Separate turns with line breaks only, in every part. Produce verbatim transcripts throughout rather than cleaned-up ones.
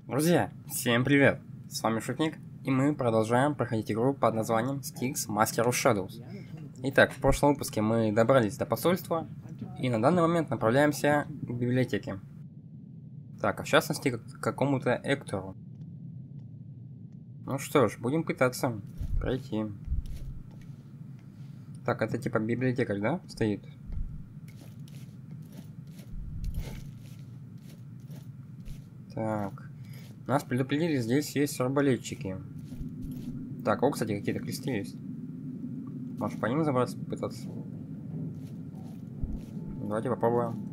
Друзья, всем привет! С вами Шутник, и мы продолжаем проходить игру под названием Styx Master of Shadows. Итак, в прошлом выпуске мы добрались до посольства, и на данный момент направляемся к библиотеке. Так, а в частности, к какому-то Эктору. Ну что ж, будем пытаться пройти. Так, это типа библиотекарь, да, стоит? Так. Нас предупредили, здесь есть арбалетчики. Так, о, кстати, какие-то кресты есть. Может, по ним забраться, попытаться? Давайте попробуем.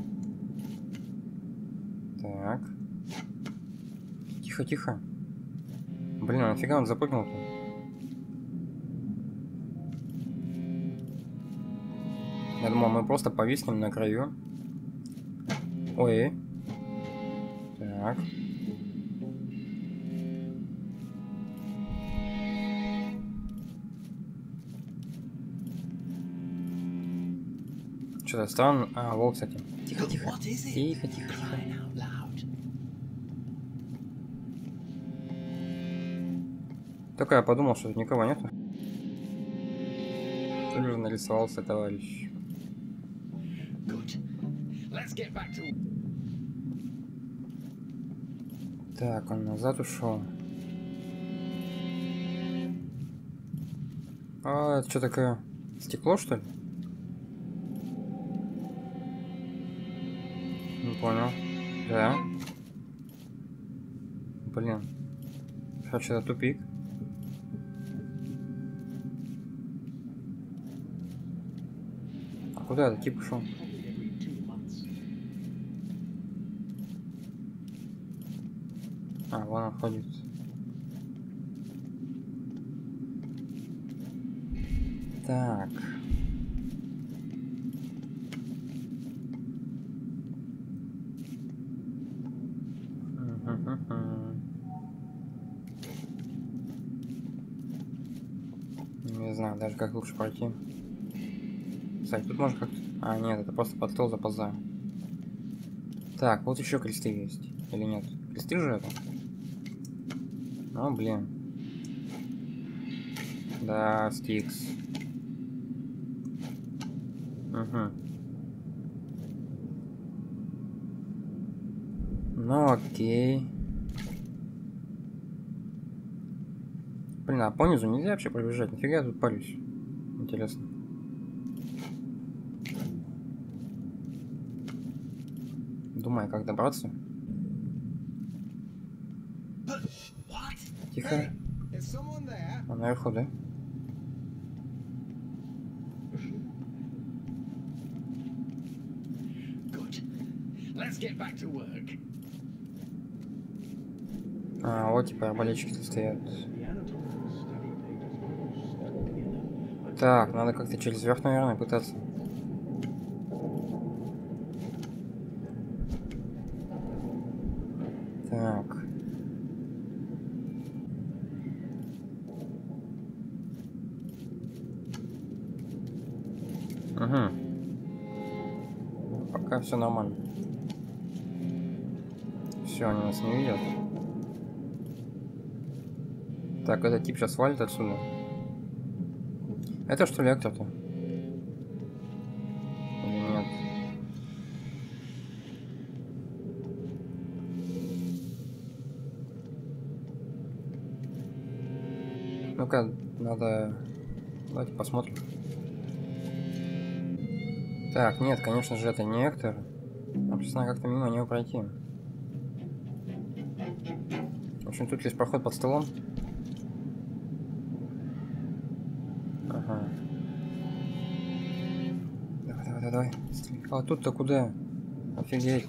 Так. Тихо, тихо. Блин, а нафига он запрыгнул-то? Я думал, мы просто повиснем на краю. Ой. Так. Что-то странно. А, вот, кстати. Тихо, тихо. Тихо, тихо, тихо. Только я подумал, что тут никого нету. Тут же нарисовался товарищ. Так, он назад ушел. А, это что такое? Стекло, что ли? Не понял. Да. Блин. Короче, это тупик. А куда этот тип ушел? А, вон он ходит. Так. Не знаю даже, как лучше пройти. Кстати, тут можно как-то... А, нет, это просто под стол заползаю. Так, вот еще кресты есть. Или нет? Кресты же это? Ну, блин. Да, Стикс. Угу. Ну, окей. Блин, а понизу нельзя вообще пробежать? Нифига я тут парюсь. Интересно. Думаю, как добраться. Тихо. А наверху, да? А, вот типа арбалетчики стоят. Так, надо как-то через верх, наверное, пытаться. Так. Угу. Пока все нормально. Все, они нас не видят. Так, этот тип сейчас валит отсюда. Это что ли Эктор-то? Или нет? Ну-ка, надо... Давайте посмотрим. Так, нет, конечно же, это не Эктор. Нам сейчас надо как-то мимо него пройти. В общем, тут есть проход под столом. Ага. Давай, давай, давай, давай. А тут-то куда? Офигеть.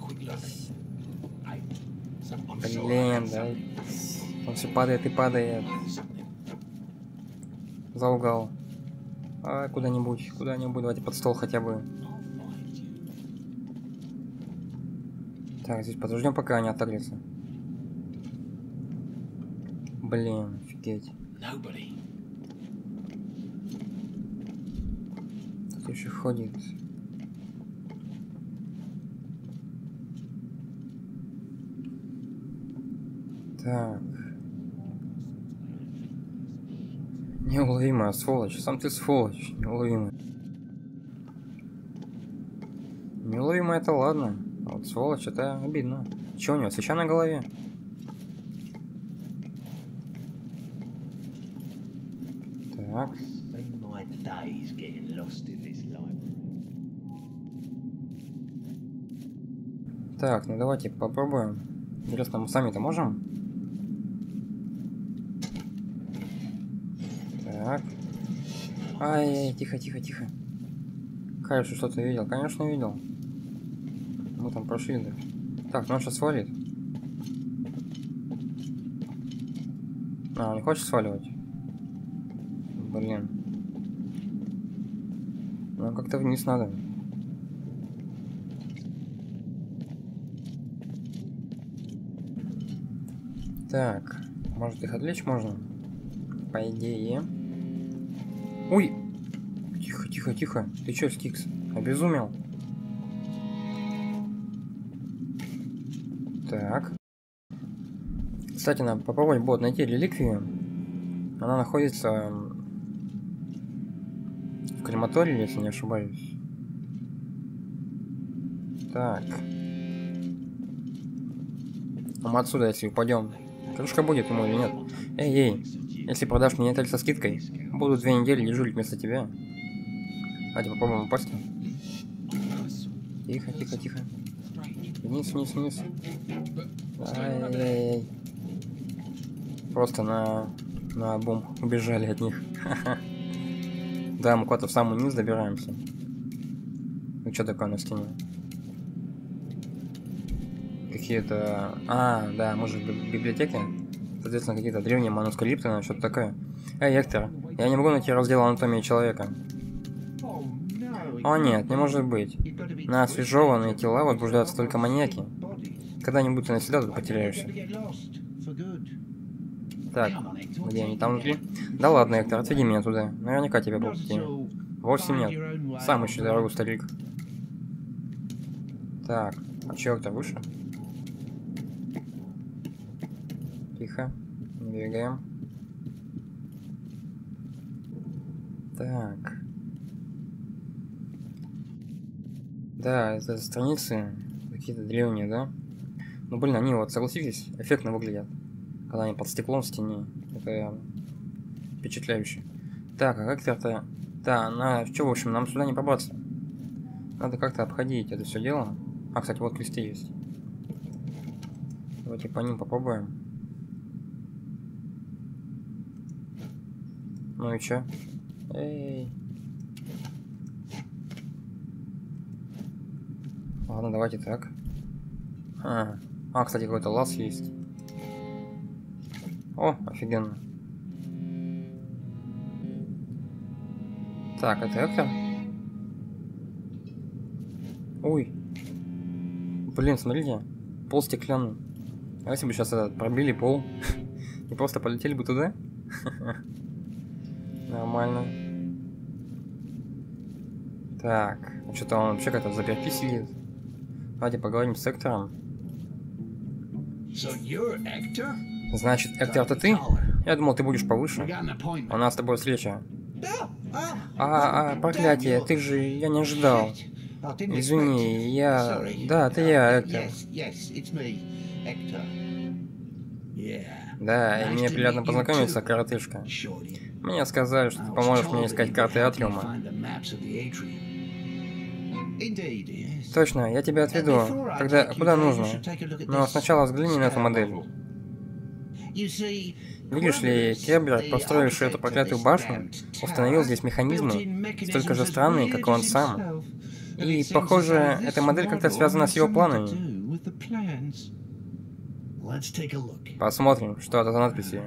Блин, да. Он все падает и падает. За угол. А, куда-нибудь, куда-нибудь. Давайте под стол хотя бы. Так, здесь подождем, пока они отогрятся. Блин, офигеть. Тут еще ходит. Так. Неуловимая сволочь. Сам ты сволочь. Неуловимая. Неуловимая это ладно. А вот сволочь это обидно. Че у него? Свеча на голове? Так. Так, ну давайте попробуем. Интересно, мы сами-то можем? Так. Ай, тихо, тихо, тихо. Кажется, что-то видел. Конечно, видел. Мы там прошли, да. Так, ну он сейчас свалит. А, он не хочет сваливать? Блин. Ну, как-то вниз надо. Так, может их отвлечь можно? По идее. Ой! Тихо, тихо, тихо. Ты чё, Стикс? Обезумел? Так. Кстати, надо попробовать будет найти реликвию. Она находится в крематории, если не ошибаюсь. Так. А мы отсюда, если упадем, крышка будет ему или нет? Эй, эй, если продашь мне интель со скидкой, буду две недели дежурить вместо тебя. Давайте попробуем упасть. Тихо, тихо, тихо. Вниз, вниз, вниз. Ай-яй-яй. Просто на, на бум убежали от них. Да, мы куда-то в самый низ добираемся. Ну что такое на стене? Какие-то... А, да, мы же в библиотеке. Соответственно, какие-то древние манускрипты, ну, что-то такое. Эй, Эктор, я не могу найти раздел анатомии человека. О нет, не может быть. На освежеванные тела возбуждаются только маньяки. Когда-нибудь ты навсегда тут потеряешься. Так, где они там внутри? Да ладно, Эктор, отведи меня туда. Наверняка тебя по пути. Вовсе нет. Сам ищи дорогу, старик. Так, а чё, Эктор, выше? Тихо, не двигаем. Так. Да, это страницы какие-то древние, да? Ну блин, они вот, согласитесь, эффектно выглядят. Когда они под стеклом в стене. Это впечатляюще. Так, а как это... Да, на... Что, в общем, нам сюда не пробраться. Надо как-то обходить это все дело. А, кстати, вот кресты есть. Давайте по ним попробуем. Ну и чё? Эй. Ладно, давайте так. А, а кстати, какой-то лаз есть. О, офигенно. Так, это Эктор? Ой. Блин, смотрите. Пол стеклянный. А если бы сейчас этот, пробили пол и просто полетели бы туда? Нормально. Так, что-то он вообще как-то заперти сидит. Давайте поговорим с Эктором. Значит, Эктор, это ты? Я думал, ты будешь повыше. У нас с тобой встреча. А, а, проклятие, ты же... Я не ожидал. Извини, я... Да, это я, Эктор. Да, и мне приятно познакомиться, коротышка. Мне сказали, что ты поможешь мне искать карты Атриума. Точно, я тебя отведу. Когда... Куда нужно? Но сначала взгляни на эту модель. Видишь ли, Кербер, построивший эту проклятую башню, установил здесь механизмы, столько же странные, как и он сам. И, похоже, эта модель как-то связана с его планами. Посмотрим, что это за надписи.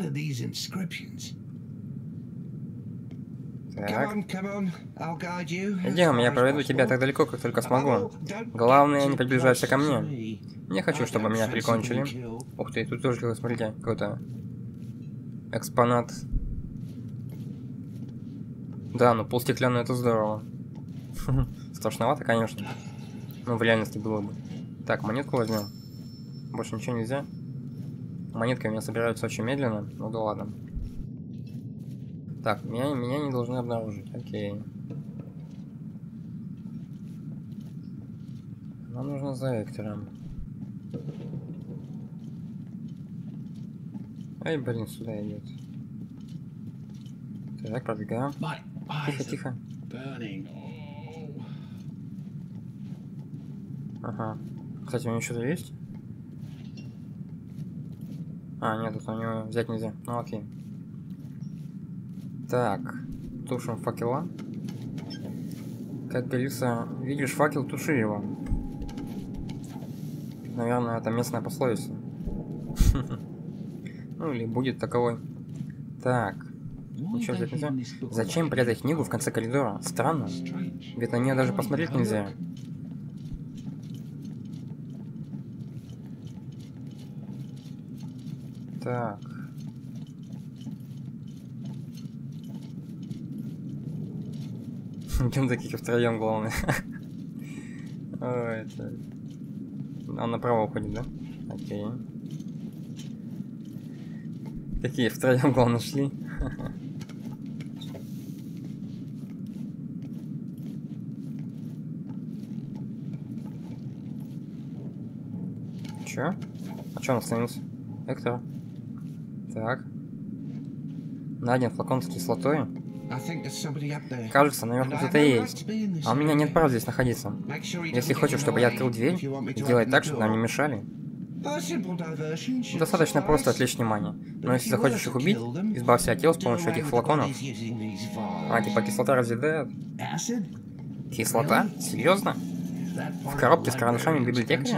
Так. Идем, я проведу тебя так далеко, как только смогу. Главное, не приближайся ко мне. Не хочу, чтобы меня прикончили. Ух ты, тут тоже, смотрите, какой-то экспонат. Да, ну полстеклянный это здорово. Страшновато, конечно. Ну, в реальности было бы. Так, монетку возьмем. Больше ничего нельзя. Монетки у меня собираются очень медленно. Ну да ладно. Так, меня, меня не должны обнаружить. Окей. Нам нужно за Эктором. Эй, блин, сюда идет. Так, пробегаем. Тихо, тихо. Ага. Кстати, у него что-то есть? А, нет, это у него взять нельзя. Ну окей. Так, тушим факела. Как говорится, видишь факел, туши его. Наверное, это местная пословица. Ну или будет таковой. Так. Ничего взять нельзя. Зачем прятать книгу в конце коридора? Странно. Ведь на нее даже посмотреть нельзя. Так. Идем такие втроем, главное. Ой, это... Он направо уходит, да? Окей. Такие втроем, главное, шли. Чё? А чё он остановился? Эктор? Так. Найден флакон с кислотой. Кажется, наверное, кто-то есть. А у меня нет права здесь находиться. Если хочешь, чтобы я открыл дверь, сделай так, чтобы нам не мешали. Достаточно просто отвлечь внимание. Но если захочешь их убить, избавься от тел с помощью этих флаконов. А, типа кислота разъедает? Кислота? Серьезно? В коробке с карандашами библиотекаря?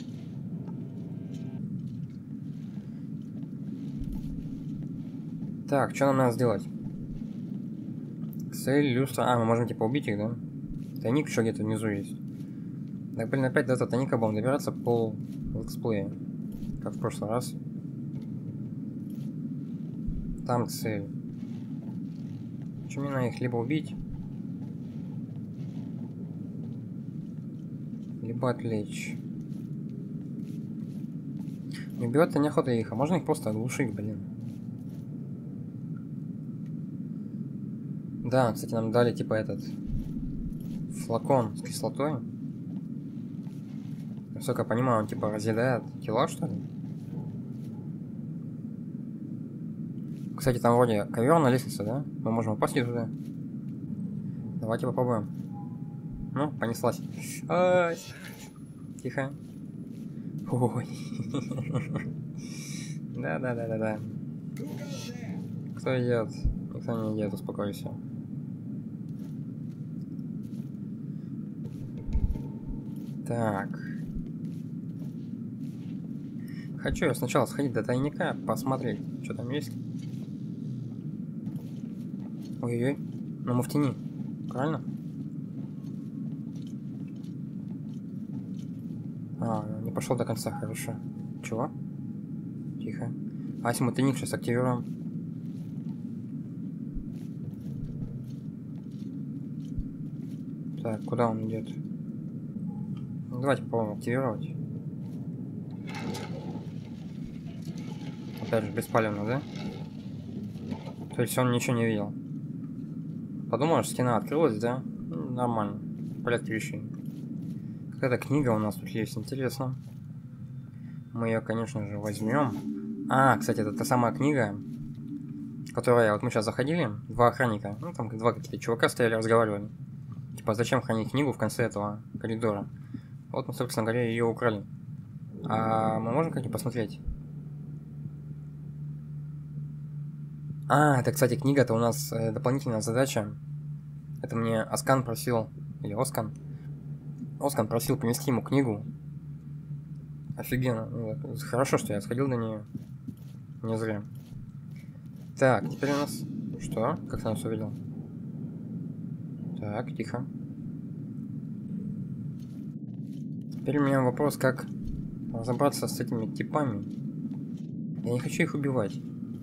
Так, что нам надо сделать? Цель, люстра... А, мы можем типа убить их, да? Тайник еще где-то внизу есть. Так, блин, опять до этого тайника будем добираться по летсплею. Как в прошлый раз. Там цель. Что мне надо их либо убить, либо отвлечь. Не убивать-то неохота их, а можно их просто оглушить, блин. Да, кстати, нам дали типа этот флакон с кислотой. Насколько я понимаю, он типа разъедает тела, что ли? Кстати, там вроде ковер на лестнице, да? Мы можем упасть туда. Давайте попробуем. Ну, понеслась. Ай. Тихо. Ой. Да-да-да-да-да. Кто идет? Никто не идет, успокойся. Так. Хочу я сначала сходить до тайника, посмотреть, что там есть. Ой-ой-ой. Но мы в тени. Правильно? А, не пошел до конца, хорошо. Чего? Тихо. А если мы тайник сейчас активируем? Так, куда он идет? Ну, давайте попробуем активировать. Опять же, беспалевно, да? То есть он ничего не видел. Подумаешь, стена открылась, да? Ну, нормально. В порядке вещей. Какая-то книга у нас тут есть, интересно. Мы ее, конечно же, возьмем. А, кстати, это та самая книга, которая... Вот мы сейчас заходили, два охранника. Ну, там два какие-то чувака стояли, разговаривали. Типа, зачем хранить книгу в конце этого коридора? Вот мы, собственно говоря, ее украли. А мы можем как-нибудь посмотреть? А, это, кстати, книга, это у нас э, дополнительная задача. Это мне Оскан просил, или Оскан. Оскан просил принести ему книгу. Офигенно. Ну, хорошо, что я сходил до нее. Не зря. Так, теперь у нас... Что? Как ты нас увидел? Так, тихо. Теперь у меня вопрос, как разобраться с этими типами. Я не хочу их убивать.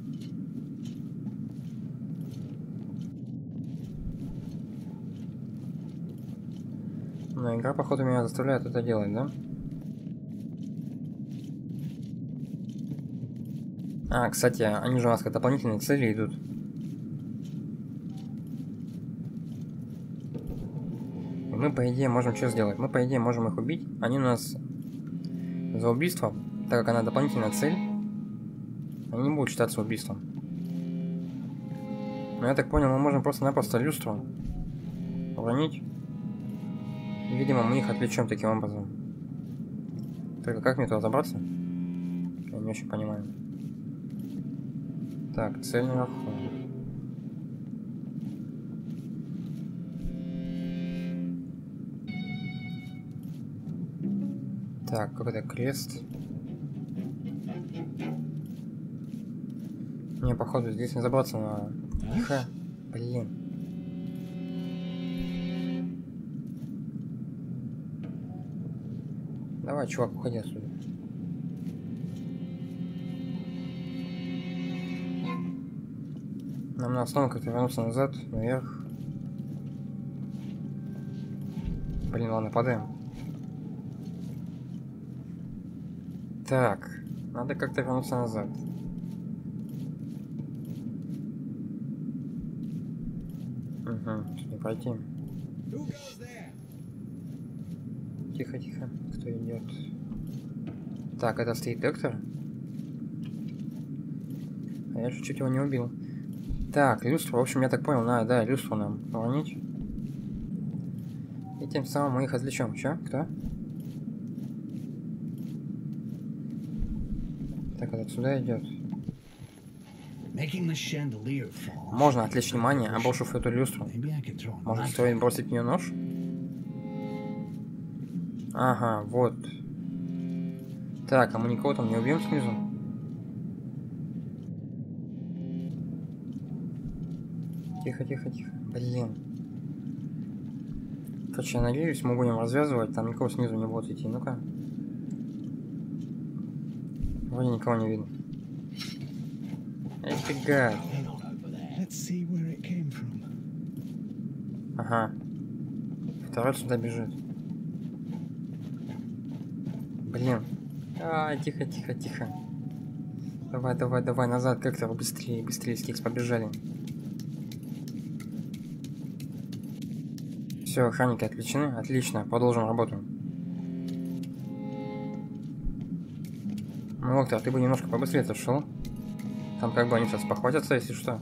Но игра, походу, меня заставляет это делать, да? А, кстати, они же у нас как дополнительные цели идут. И мы, по идее, можем что сделать? Мы, по идее, можем их убить. Они у нас за убийство, так как она дополнительная цель, они не будут считаться убийством. Но я так понял, мы можем просто-напросто люстру уронить. И, видимо, мы их отвлечем таким образом. Только как мне туда забраться? Я не очень понимаю. Так, цель наверху. Так, какой-то крест. Не, походу, здесь не забраться на... Тихо. Блин. Давай, чувак, уходи отсюда. Нам надо снова как-то вернуться назад, наверх. Блин, ладно, падаем. Так, надо как-то вернуться назад. Угу, тут не пройти. Тихо, тихо, кто идет? Так, это стоит доктор? А я же чуть его не убил. Так, люстру, в общем, я так понял, надо, да, люстру нам уронить. И тем самым мы их отвлечем. Чё? Кто? Так, это сюда идет. Можно отвлечь внимание, обрушив эту люстру. Может, стоит бросить в нее нож? Ага, вот. Так, а мы никого там не убьем снизу? Тихо, тихо, тихо. Блин. Короче, я надеюсь, мы будем развязывать, там никого снизу не будет идти. Ну-ка. Вроде никого не видно. Эй, ты гад. Ага. Второй сюда бежит. Блин. А, тихо, тихо, тихо. Давай, давай, давай, назад, как-то быстрее, быстрее, Стикс, побежали. Все, охранники отвлечены. Отлично, продолжим работу. Ну, Доктор, ты бы немножко побыстрее отошел. Там как бы они сейчас похватятся, если что.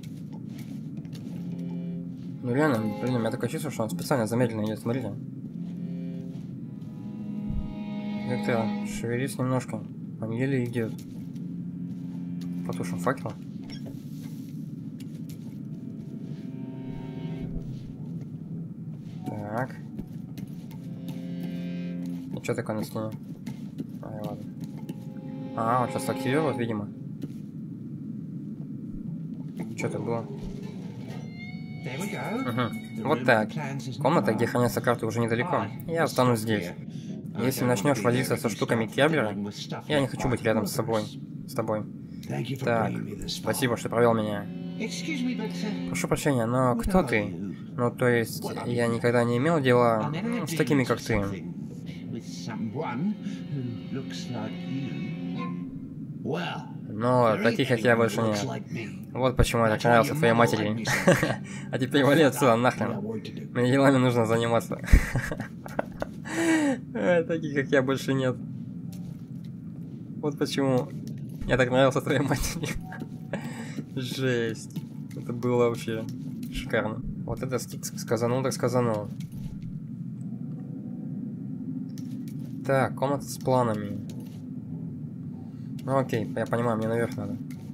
Ну реально, блин, у меня такое чувство, что он специально замедленно идет, смотрите. Доктор, шевелись немножко. Он еле идет. Потушим факел. Так. И что такое на стене? Ай, ладно. А, он сейчас активирует, видимо. Что это было? Угу. Вот так. Комната, где хранятся карты, уже недалеко. Я останусь здесь. Если начнешь возиться со штуками Кеблера, я не хочу быть рядом с собой. С тобой. Так, спасибо, что провел меня. Прошу прощения, но кто ты? Ну, то есть, я никогда не имел дела с такими, как ты. Но таких, как я, больше нет. Вот почему я так нравился твоей матери. А теперь вали отсюда нахрен. Мне делами нужно заниматься. Таких, как я, больше нет. Вот почему я так нравился твоей матери. Жесть. Это было вообще шикарно. Вот это Стикс сказанул, так сказанул. Так, комната с планами. Ну окей, я понимаю, мне наверх надо.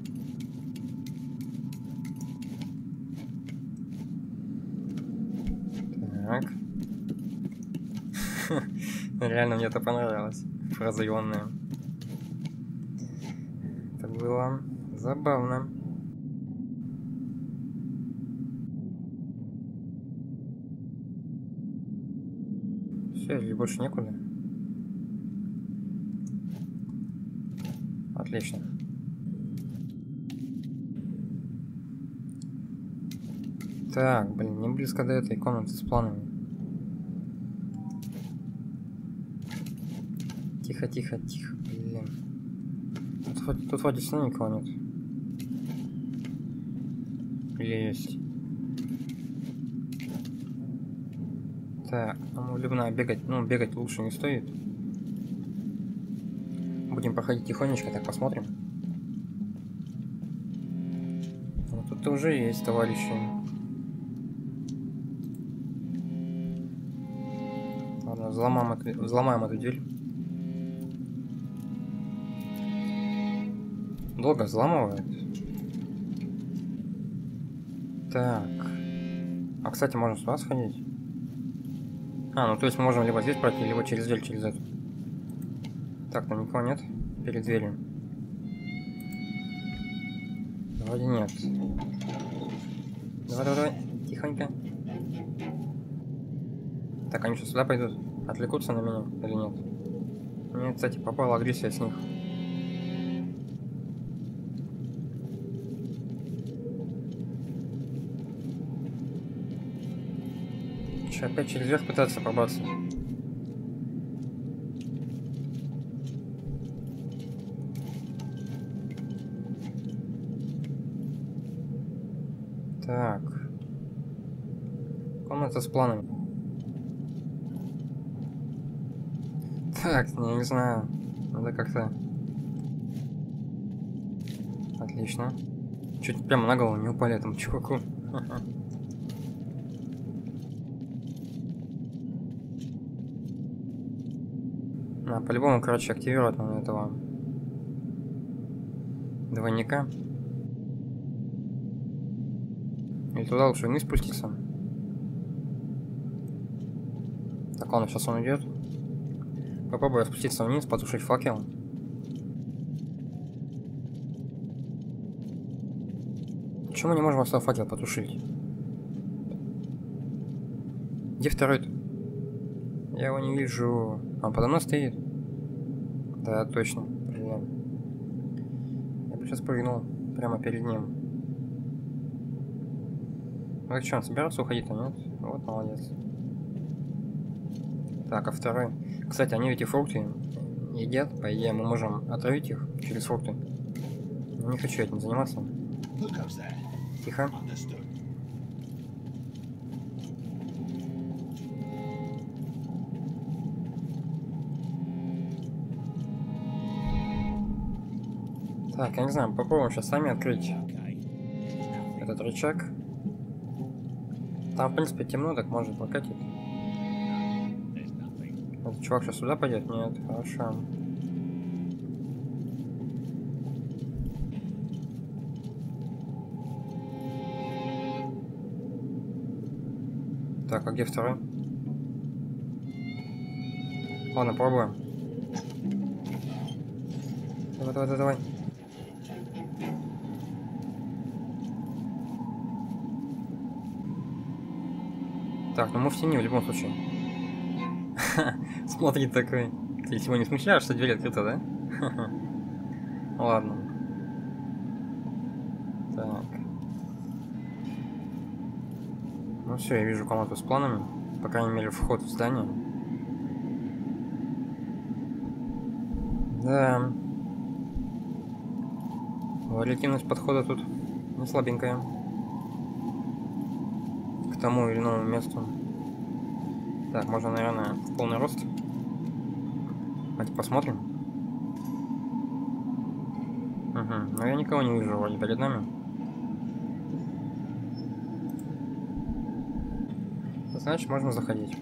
Так. Реально мне это понравилось. Фраза ионная. Это было забавно. Все, или больше некуда. Отлично. Так, блин, не близко до этой комнаты с планами. Тихо, тихо, тихо, блин. Тут тут, тут вроде сна никого нет. Или есть? Так, ну, либо бегать, ну, бегать лучше не стоит. Будем проходить тихонечко, так посмотрим. Ну, тут уже есть товарищи. Ладно, взломаем, эту, взломаем эту дверь. Долго взламывает. Так. А, кстати, можно сюда сходить. А, ну то есть мы можем либо здесь пройти, либо через дверь, через эту. Так, там никого нет перед дверью. Вроде нет. Давай, давай, давай. Тихонько. Так, они что, сюда пойдут? Отвлекутся на меня или нет? Мне, кстати, попала агрессия с них. Че, опять через верх пытаться пробраться? Так. Комната с планами. Так, я не знаю. Надо как-то... Отлично. Чуть прямо на голову не упали этому чуваку. А, по-любому, короче, активировать надо этого двойника. Или туда лучше вниз спуститься. Так, ладно, сейчас он идет. Попробую спуститься вниз, потушить факел. Почему мы не можем остался факел потушить? Где второй-то? Я его не вижу. Он подо мной стоит? Да, точно. Блин. Я бы сейчас прыгнул прямо перед ним. Ну так что, он собирается уходить-то, нет? Вот, молодец. Так, а второй? Кстати, они эти фрукты едят, по идее мы можем отравить их через фрукты. Но не хочу этим заниматься. Тихо. Так, я не знаю, попробуем сейчас сами открыть этот рычаг. Там, в принципе, темно, так может прокатить. Этот чувак сейчас сюда пойдет? Нет, хорошо. Так, а где второй? Ладно, пробуем. Давай, давай, давай, давай. Так, ну мы в тени в любом случае. Смотри такой. Ты его не смущаешь, что дверь открыта, да? Ладно. Так. Ну все, я вижу комнату с планами. По крайней мере, вход в здание. Да. Вариативность подхода тут не слабенькая. К тому или иному месту. Так, можно, наверное, в полный рост. Давайте посмотрим. Угу. Но я никого не вижу вроде перед нами. Значит, можно заходить.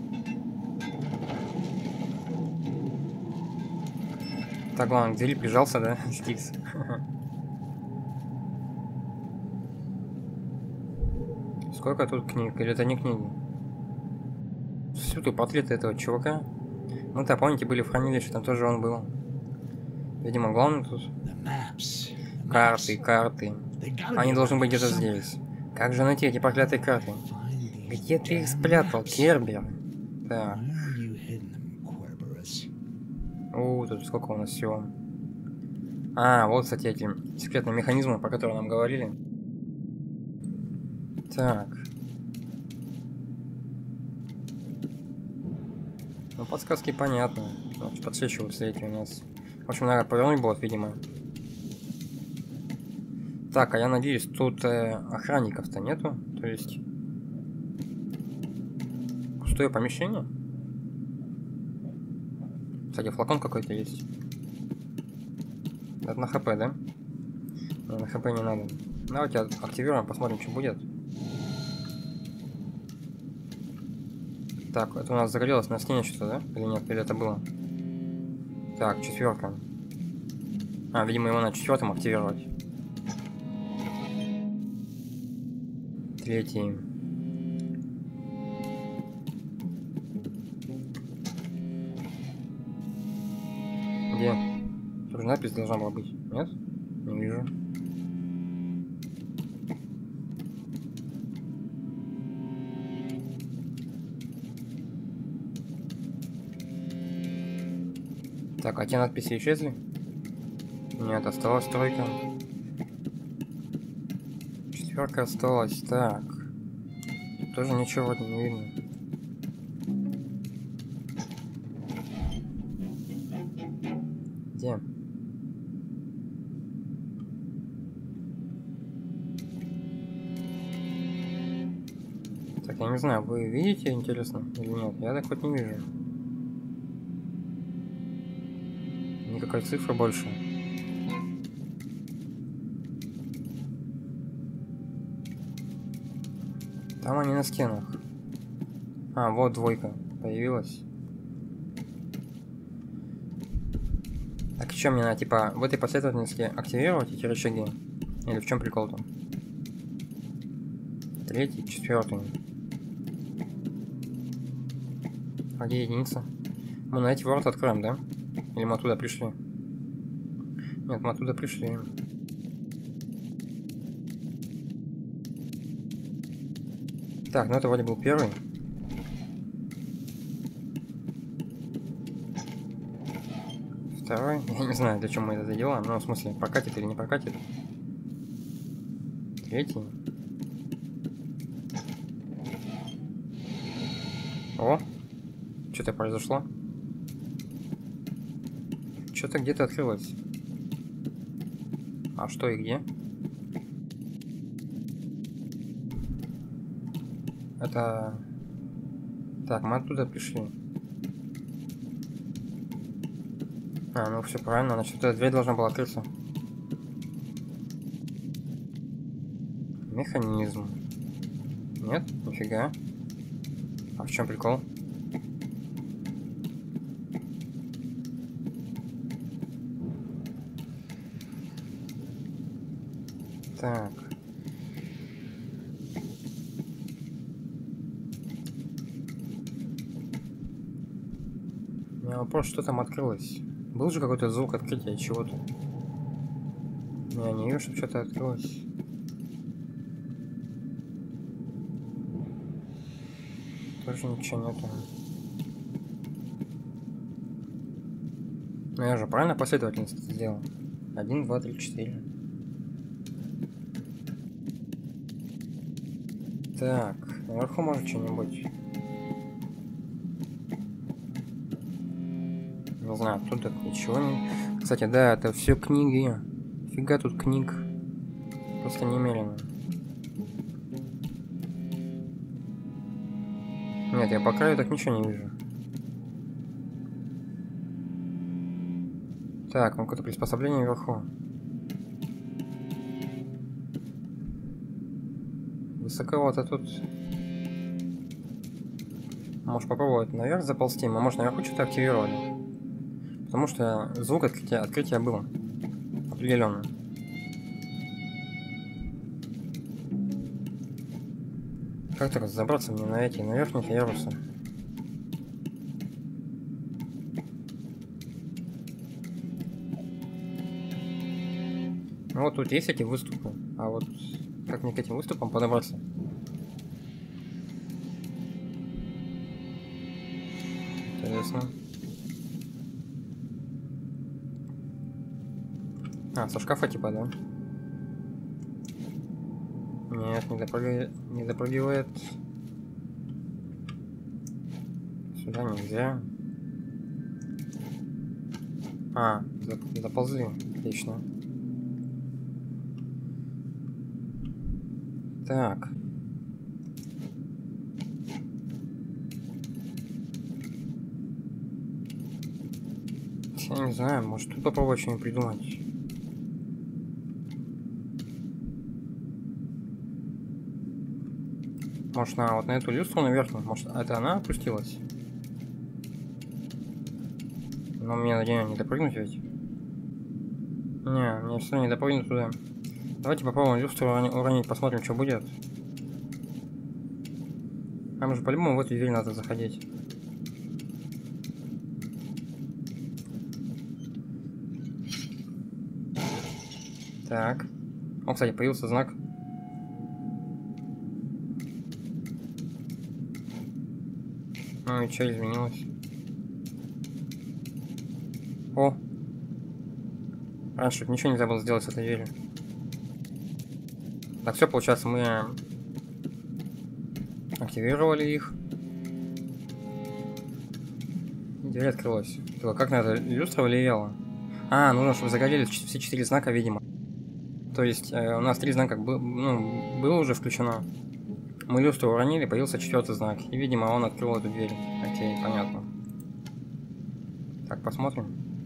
Так, ладно, к двери прижался, да, Стикс? Сколько тут книг? Или это не книги? Всюду портреты этого чувака. Ну-то, помните, были в хранилище, там тоже он был. Видимо, главное тут. Карты, карты. Они должны быть где-то здесь. Как же найти эти проклятые карты? Где ты их спрятал, Кербер? Так. О, тут сколько у нас всего. А, вот, кстати, эти секретные механизмы, про которые нам говорили. Так. Ну, подсказки понятны. Значит, подсвечиваются эти у нас. В общем, надо повернуть болт, видимо. Так, а я надеюсь, тут э, охранников-то нету? То есть... Пустое помещение? Кстати, флакон какой-то есть. Это на хп, да? Не, на хп не надо. Давайте активируем, посмотрим, что будет. Так, это у нас загорелось на стене что-то, да? Или нет? Или это было? Так, четверка. А, видимо, его на четвертом активировать. Третий. Где? Тут же надпись должна была быть. Нет? Не вижу. Так, а те надписи исчезли? Нет, осталась тройка. Четверка осталась. Так. Тут тоже ничего вроде не видно. Где? Так, я не знаю, вы видите, интересно, или нет? Я так вот не вижу. Никакой цифры больше. Там они на стенах. А, вот двойка появилась. Так, что мне надо, типа, в этой последовательности активировать эти рычаги? Или в чем прикол там? Третий, четвертый. А где единица? Мы на эти ворота откроем, да? Или мы оттуда пришли? Нет, мы оттуда пришли. Так, ну это вроде был первый. Второй. Я не знаю, для чего мы это делаем. Ну, в смысле, прокатит или не прокатит. Третий. О! Что-то произошло. Что-то где-то открылось. А что и где? Это... Так, мы оттуда пришли. А, ну все правильно, значит, эта дверь должна была открыться. Механизм. Нет? Нифига. А в чем прикол? Так. У меня вопрос, что там открылось? Был же какой-то звук открытия чего-то? Я не вижу, чтобы что-то открылось. Тоже ничего нету. Ну я же правильно последовательность сделал? Один, два, три, четыре. Так, наверху может что-нибудь. Не знаю, тут ничего не... Кстати, да, это все книги. Фига тут книг. Просто немерено. Нет, я по краю так ничего не вижу. Так, ну какое-то приспособление вверху. Высоковато тут. Можешь попробовать наверх заползти, мы, может, наверху что-то активировали. Потому что звук открытия, открытия было. Определенно. Как-то разобраться мне на эти, на верхних ярусах. Ну вот тут есть эти выступы, а вот как мне к этим выступам подобраться? Интересно. А, со шкафа типа, да? Нет, не допрыгивает. Не допрыгивает. Сюда нельзя. А, доползли. Отлично. Так. Я не знаю, может тут попробовать что-нибудь придумать. Может на вот на эту люстру наверх, может это она опустилась? Но мне надеюсь не допрыгнуть ведь. Не, мне все не допрыгнуть туда. Давайте попробуем люстру уронить, посмотрим, что будет. Нам же по-любому в эту дверь надо заходить. Так. О, кстати, появился знак. Ну и что изменилось? О! Раньше ничего нельзя было сделать с этой дверью. Так, все, получается, мы активировали их. Дверь открылась. Только как на это люстра влияла? А, нужно, чтобы загорелись все четыре знака, видимо. То есть э, у нас три знака был, ну, было уже включено. Мы люстру уронили, появился четвертый знак. И, видимо, он открыл эту дверь. Окей, понятно. Так, посмотрим.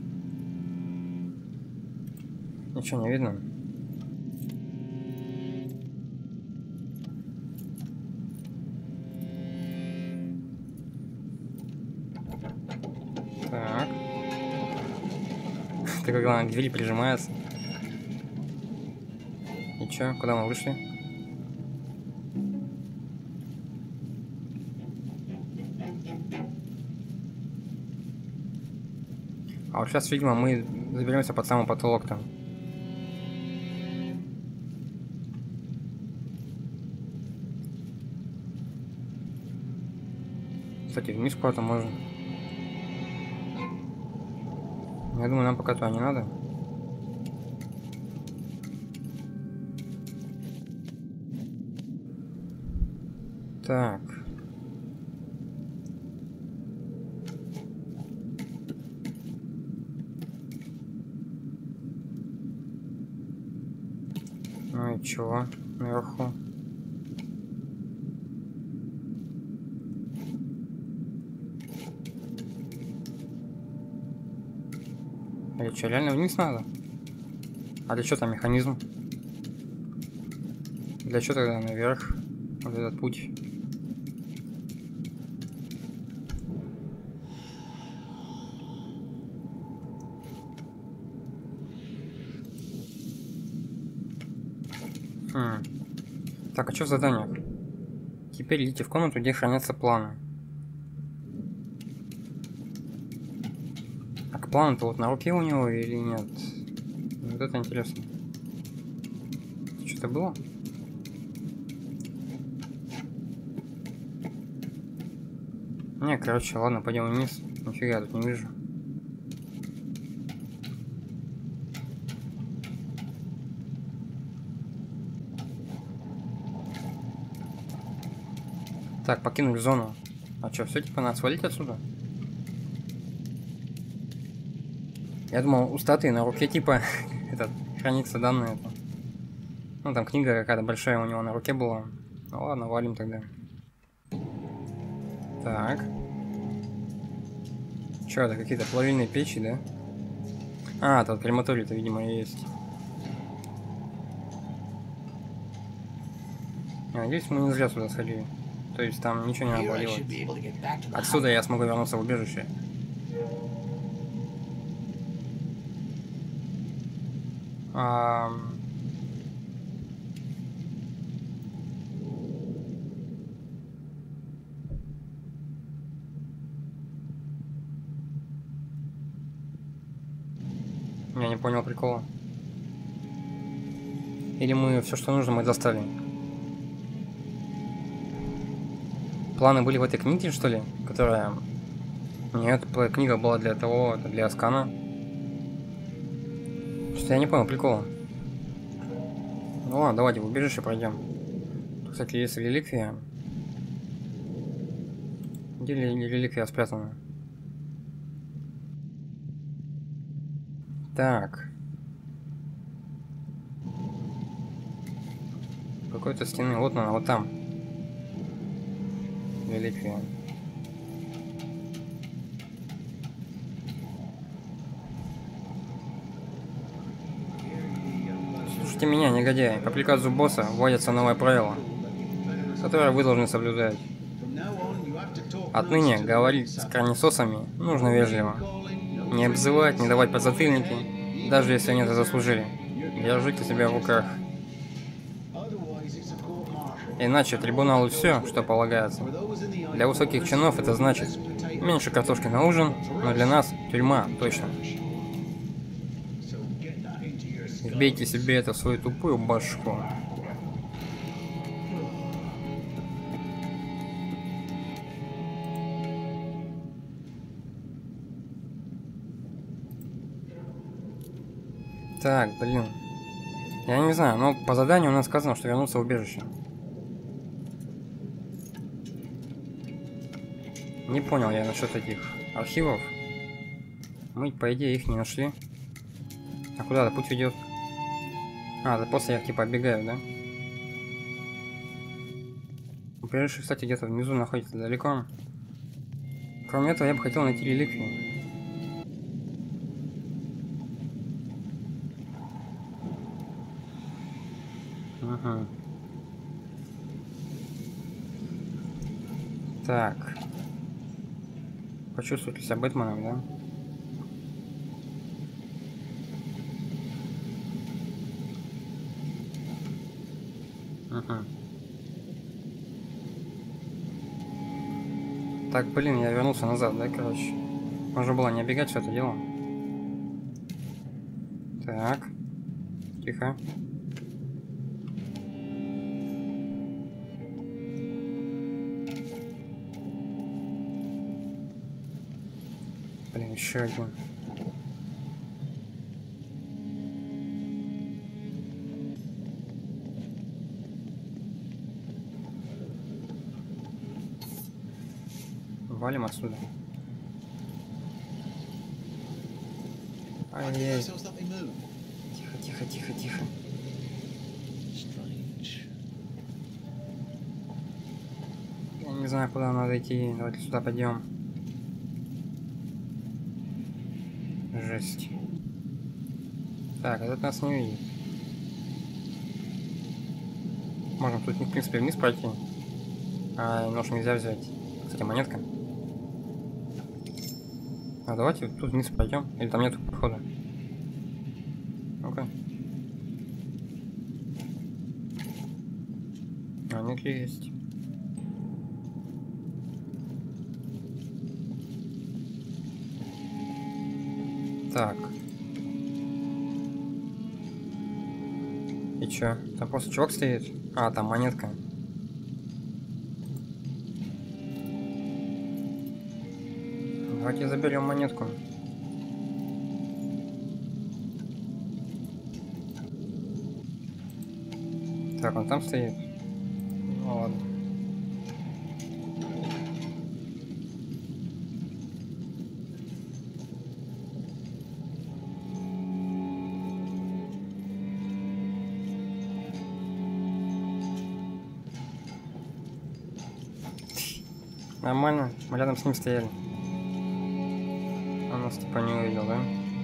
Ничего не видно. Так. Так, главное, к двери прижимается. И чё, куда мы вышли? А вот сейчас, видимо, мы заберемся под самый потолок там. Кстати, вниз куда-то можно. Я думаю, нам пока туда не надо. Так. Ну и чего наверху? Или что, реально вниз надо? А для что там механизм? Для чего тогда наверх? Вот этот путь. Хм. Так, а что в заданиях? Теперь идите в комнату, где хранятся планы. А к плану-то вот на руке у него или нет? Вот это интересно. Что-то было? Не, короче, ладно, пойдем вниз. Нифига я тут не вижу. Так, покинуть зону. А что, все типа надо свалить отсюда? Я думал, у статуи на руке типа этот хранится данные. Это. Ну там книга какая-то большая у него на руке была. Ну ладно, валим тогда. Так. Че, это какие-то плавильные печи, да? А, тут крематорий-то, видимо, есть. Я надеюсь, мы не зря сюда сходили. То есть там ничего не надо делать. Отсюда я смогу вернуться в убежище. А... Я не понял прикола. Или мы все, что нужно, мы достали? Планы были в этой книге, что ли? Которая... Нет, книга была для того, для скана. Что я не понял прикола. Ну ладно, давайте в убежище пройдем. Тут, кстати, есть реликвия. Где реликвия спрятана? Так. какой-то стены. Вот она, вот там. Реликвия. Слушайте меня, негодяи. По приказу босса вводятся новые правила, которые вы должны соблюдать. Отныне говорить с кровнесосами нужно вежливо. Не обзывать, не давать подзатыльники, даже если они это заслужили. Держите себя в руках. Иначе трибуналу все, что полагается. Для высоких чинов это значит меньше картошки на ужин, но для нас тюрьма, точно. Вбейте себе это в свою тупую башку. Так, блин. Я не знаю, но по заданию у нас сказано, что вернуться в убежище. Не понял я насчет этих архивов. Мы, по идее, их не нашли. А куда-то путь ведет? А, да после я типа оббегаю, да? Убежище, кстати, где-то внизу находится далеко. Кроме этого, я бы хотел найти реликвию. Ага. Так. Почувствовать себя Бэтменом, да? Ага. Так, блин, я вернулся назад, да, короче. Можно было не оббегать все это дело. Так. Тихо. Блин, еще один. Валим отсюда. Ай-яй. Тихо, тихо, тихо, тихо. Я не знаю, куда надо идти. Давайте сюда пойдем. Жесть. Так, этот нас не видит. Можем тут, в принципе, вниз пройти. А нож нельзя взять. Кстати, монетка. А давайте тут вниз пойдем. Или там нету прохода. Ну-ка. А, нет, есть. Так. И чё? Там просто чувак стоит? А, там монетка. Давайте заберем монетку. Так, он там стоит. Ну ладно. Нормально, мы рядом с ним стояли. Он нас типа не увидел, да?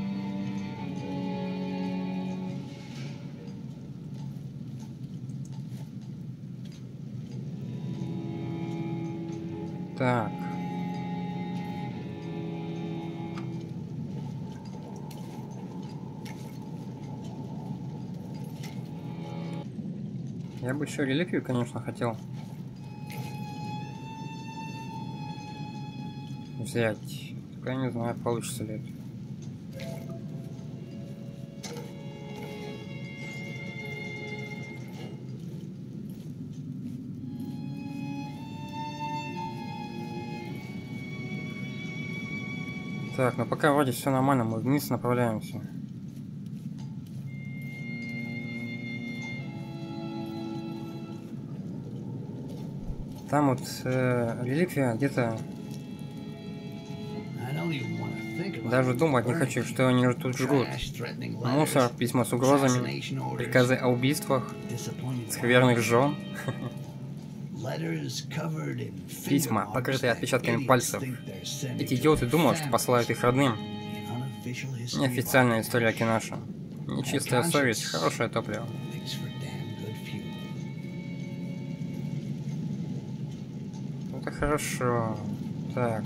Так. Я бы еще реликвию, конечно, хотел взять. Только я не знаю, получится ли это. Так, но пока вроде все нормально, мы вниз направляемся. Там вот э, реликвия где-то Даже думать не хочу, что они тут жгут. Мусор, письма с угрозами, приказы о убийствах, скверных жен. Письма, покрытые отпечатками пальцев. Эти идиоты думают, что посылают их родным. Неофициальная история Кинаша. Нечистая совесть, хорошее топливо. Это хорошо. Так.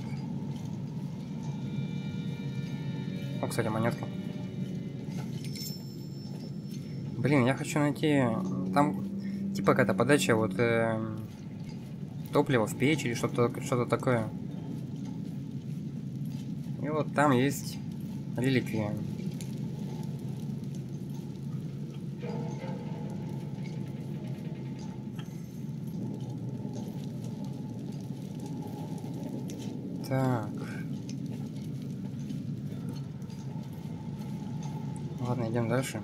О, кстати, монетка. Блин, я хочу найти... Там типа какая-то подача, вот... Э... Топлива в печь или что-то что-то такое. И вот там есть реликвия. Так. Ладно, идем дальше.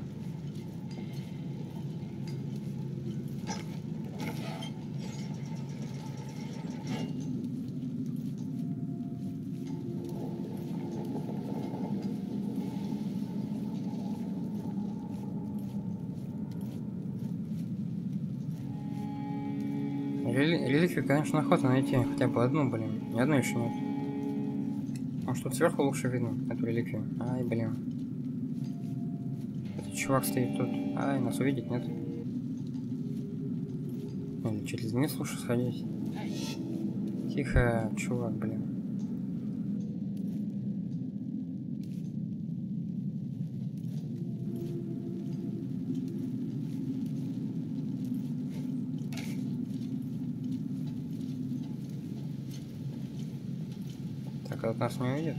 Рели реликвию, конечно, охота найти. Хотя бы одну, блин. Ни одной еще нет. Может, тут сверху лучше видно эту реликвию? Ай, блин. Этот чувак стоит тут. Ай, нас увидеть, нет? Или через низ лучше сходить? Тихо, чувак, блин. Так, этот нас не увидит.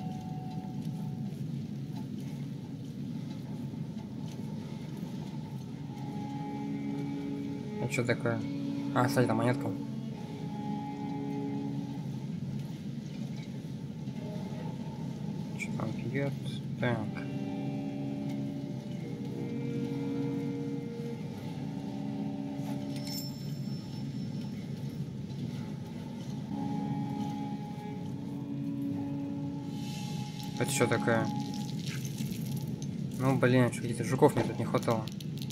А что такое? А, кстати, там монетка. Что там пьет? Так. Это что такое? Ну, блин, что каких-то жуков мне тут не хватало.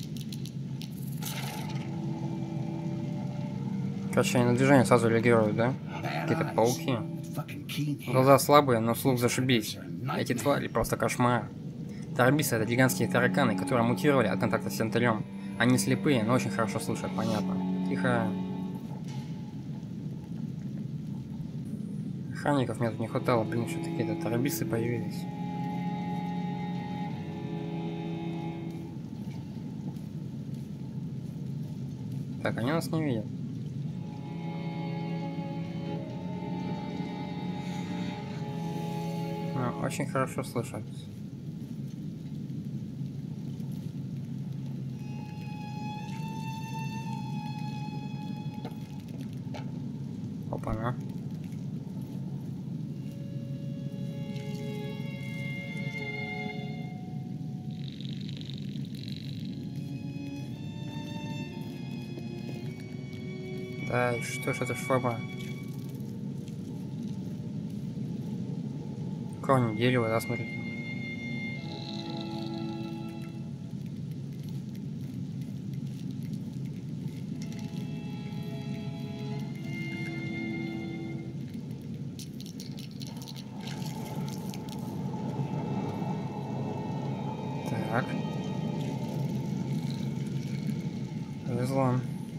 Короче, они на движение сразу реагируют, да? Какие-то пауки. Глаза слабые, но слух зашибись. Эти твари просто кошмар. Тарбисы — это гигантские тараканы, которые мутировали от контакта с янтарем. Они слепые, но очень хорошо слышат, понятно. Тихо. Охранников мне тут не хватало, блин, что какие-то тарбисы появились. Так, они нас не видят. Но очень хорошо слышат. Опа-на. Да, и что ж это шваба? Корни дерева, да, смотрите. Так. Повезло.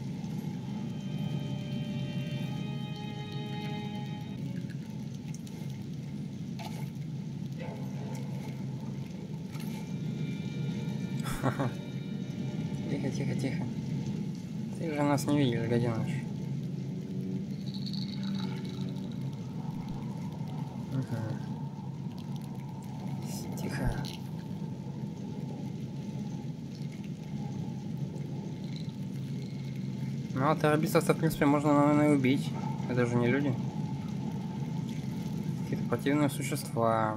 Тихо, тихо, тихо. Ты же нас не видишь, гаденыш. Угу. Тихо. Ну, а террористов-то, в принципе, можно, наверное, и убить. Это же не люди. Какие-то противные существа.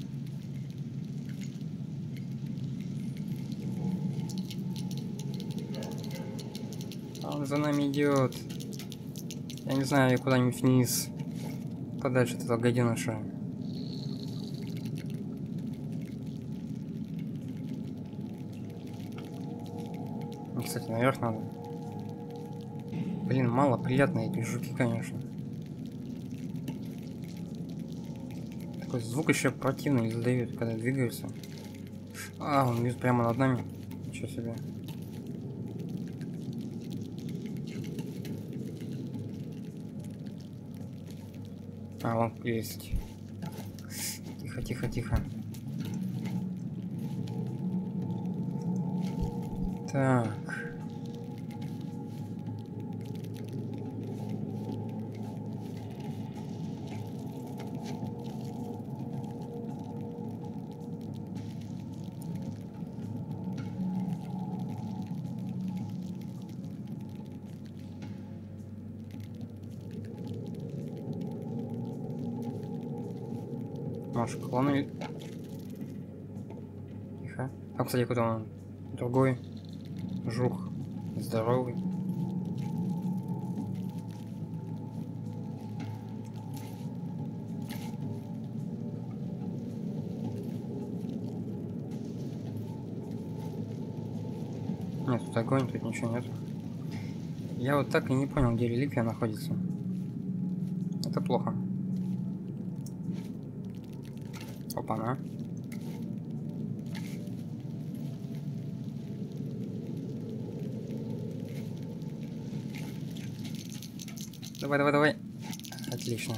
Он за нами идет. Я не знаю, куда-нибудь вниз. Подальше от этого гаденыша. кстати, наверх надо. Блин, мало приятные эти жуки, конечно. Такой звук еще противный издают, когда двигаются. А, он висит прямо над нами. Ничего себе. А, вон есть. Тихо, тихо, тихо. Так. Может, клоны. Тихо. А, кстати, куда он? Другой. Жух. Здоровый. Нет, тут огонь, тут ничего нет. Я вот так и не понял, где реликвия находится. Это плохо. Опа-на. Давай, давай, давай. Отлично.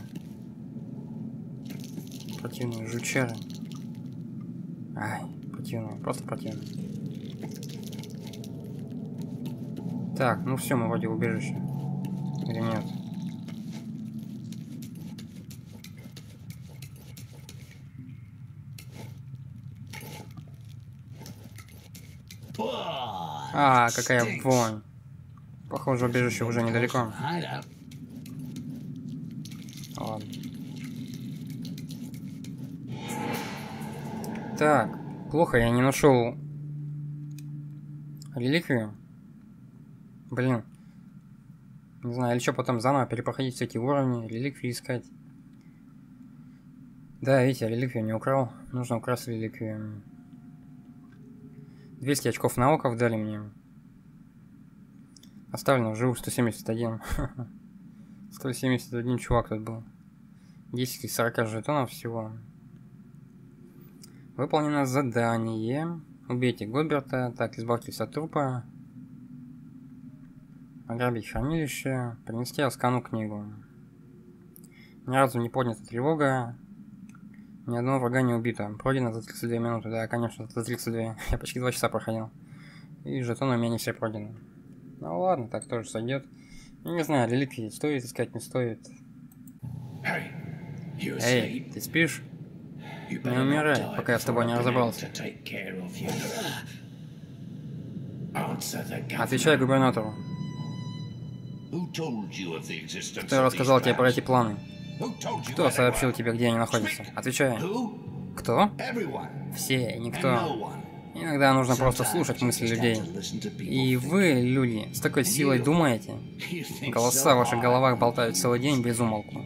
Противные жучары. Ай, противные, просто противные. Так, ну все, мы вроде убежище. Или нет? А, какая вонь. Похоже, убежище уже недалеко. Ладно. Так, плохо, я не нашел реликвию. Блин. Не знаю, или что потом заново перепроходить все эти уровни, реликвии искать. Да, видите, реликвию не украл. Нужно украсть реликвию. двести очков навыков дали мне. Оставлено в живых сто семьдесят один. сто семьдесят один чувак тут был. десять из сорока жетонов всего. Выполнено задание. Убейте Годберта. Так, избавьтесь от трупа. Ограбить хранилище. Принести Аскану книгу. Ни разу не поднята тревога. Ни одного врага не убито. Пройдено за тридцать две минуты. Да, конечно, за тридцать две. Я почти два часа проходил. И жетоны у меня не все пройдены. Ну ладно, так тоже сойдет. Не знаю, реликвии стоит искать, не стоит. Эй, ты спишь? Не умирай, пока я с тобой не разобрался. Отвечай губернатору. Кто рассказал тебе про эти планы? Кто сообщил тебе, где они находятся? Отвечай. Кто? Все, никто. Иногда нужно просто слушать мысли людей. И вы, люди, с такой силой думаете? Голоса в ваших головах болтают целый день без умолку.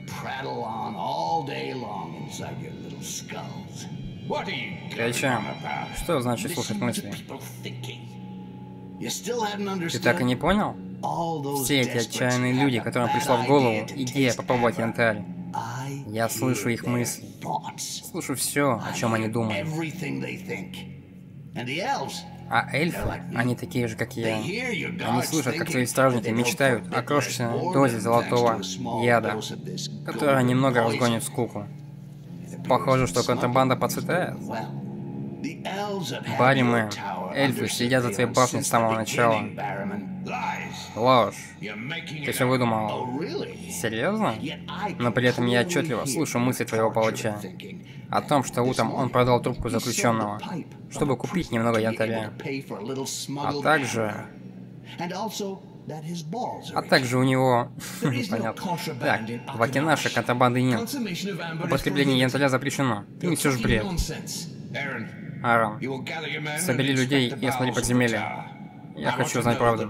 Ты о чем? Что значит слушать мысли? Ты так и не понял? Все эти отчаянные люди, которым пришла в голову идея попробовать янтарь. Я слышу их мысли. Слышу все, о чем они думают. А эльфы, они такие же, как я. Они слышат, как твои стражники мечтают о крошечной дозе золотого яда, которая немного разгонит скуку. Похоже, что контрабанда процветает. Барри Мэн, эльфы следят за твоей башней с самого начала. Ложь. Ты все выдумал. Серьезно? Но при этом я отчетливо слышу мысли твоего палача. О том, что утром он продал трубку заключенного, чтобы купить немного янтаря. А также... А также у него... Понятно. Так, в Акинаше контрабанды нет. Употребление янтаря запрещено. Ты несешь бред. Аарон, собери людей и осмотри подземелье. Я хочу узнать правду.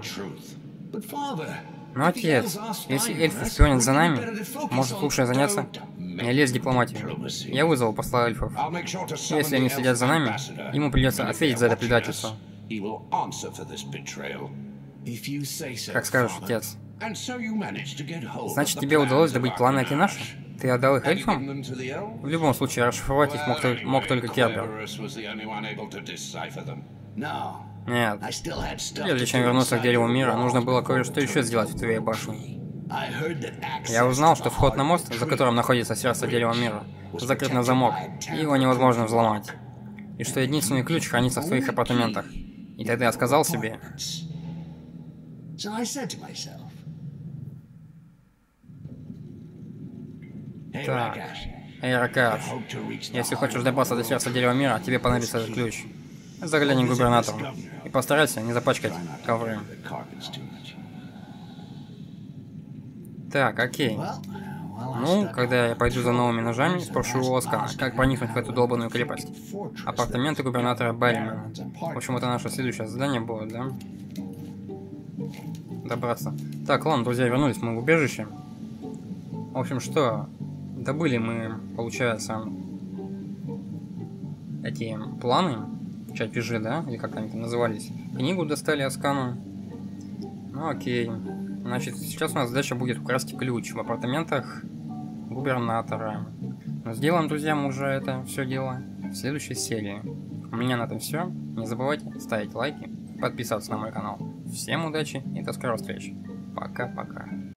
Но, отец, если эльфы шпионят за нами, может лучше заняться? Не лезь в дипломатию. Я вызвал посла эльфов. Если они следят за нами, ему придется ответить за это предательство. Как скажешь, отец. Значит, тебе удалось добыть планы Акинаши? Ты отдал их эльфам? В любом случае, расшифровать их мог, тол- мог только Кербер. Нет. Прежде чем вернуться к Дереву Мира, нужно было кое-что еще сделать в твоей башне. Я узнал, что вход на мост, за которым находится сердце Дерева Мира, закрыт на замок, и его невозможно взломать. И что единственный ключ хранится в твоих апартаментах. И тогда я сказал себе... Так, эй, Ракаш, если хочешь добраться до сердца Дерева Мира, тебе понадобится этот ключ. Загляни к губернатору и постарайся не запачкать ковры. Так, окей. Ну, когда я пойду за новыми ножами, спрошу у Оскара, как проникнуть в эту долбанную крепость. Апартаменты губернатора Барримена. В общем, это наше следующее задание будет, да? Добраться. Так, ладно, друзья, вернулись мы в убежище. В общем, что? Добыли мы, получается, эти планы, чертежи, да? Или как они там назывались. Книгу достали Аскану. Ну, окей. Значит, сейчас у нас задача будет украсть ключ в апартаментах губернатора. Но сделаем, друзья, мы уже это все дело в следующей серии. У меня на этом все. Не забывайте ставить лайки, подписываться на мой канал. Всем удачи и до скорых встреч. Пока-пока.